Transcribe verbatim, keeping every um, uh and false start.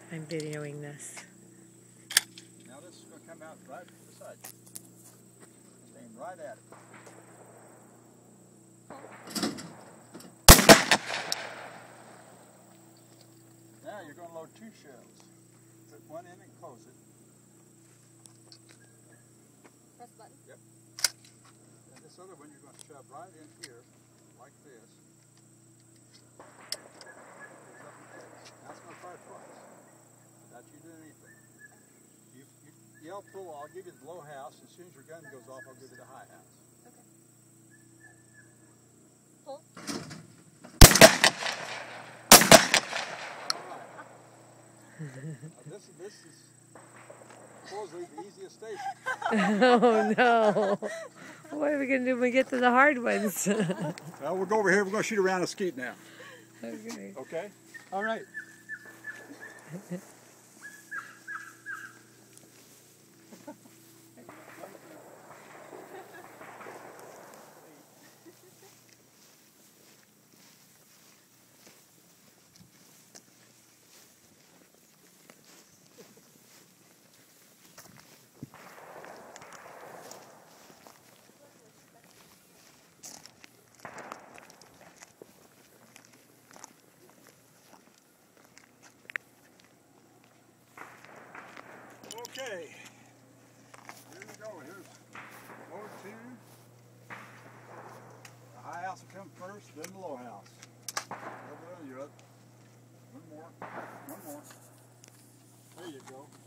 I'm videoing this. Now this is going to come out right beside you. Aim right at it. Now you're going to load two shells. Put one in and close it. Press the button? Yep. And this other one you're going to shove right in here, like this. That's going to fire twice. Without you doing anything. You, you yell pull, I'll give you the low house. As soon as your gun goes off, I'll give you the high house. Okay. Pull. This, this is supposedly the easiest station. Oh no. What are we going to do when we get to the hard ones? Well, we'll go over here. We're going to shoot around a skeet now. Okay. Okay? All right. Okay, here we go. Here's load two. The high house will come first, then the low house. You're up. One more. One more. There you go.